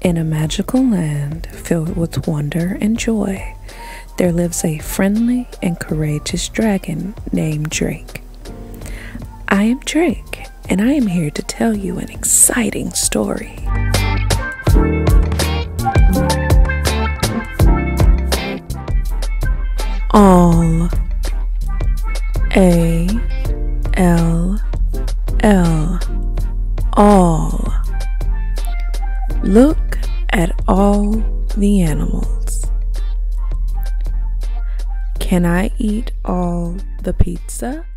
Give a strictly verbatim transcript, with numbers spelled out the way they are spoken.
In a magical land filled with wonder and joy, there lives a friendly and courageous dragon named Drake. I am Drake, and I am here to tell you an exciting story. All A L L All. Look at all the animals. Can I eat all the pizza?